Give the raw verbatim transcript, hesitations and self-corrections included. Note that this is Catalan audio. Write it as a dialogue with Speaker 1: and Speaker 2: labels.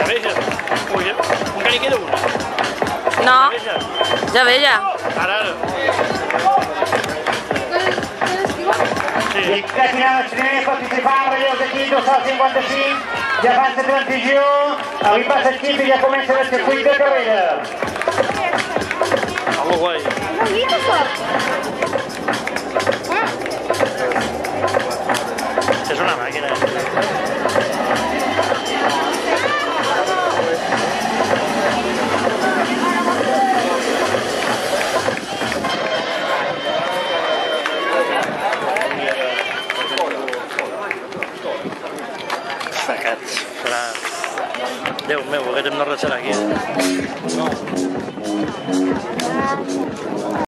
Speaker 1: veja. Ui, encara hi queda una.
Speaker 2: No, ja ve ja.
Speaker 1: Ara, ara.
Speaker 3: I classificant els primers participants, relleus d'aquí, dos cents cinquanta-cinc, ja fan la transició, avui passa el xip i ja comença el circuit de carrera.
Speaker 1: Algo guai. És una màquina. Sacats. Serà... Déu meu, aquest hem de ratxar aquí.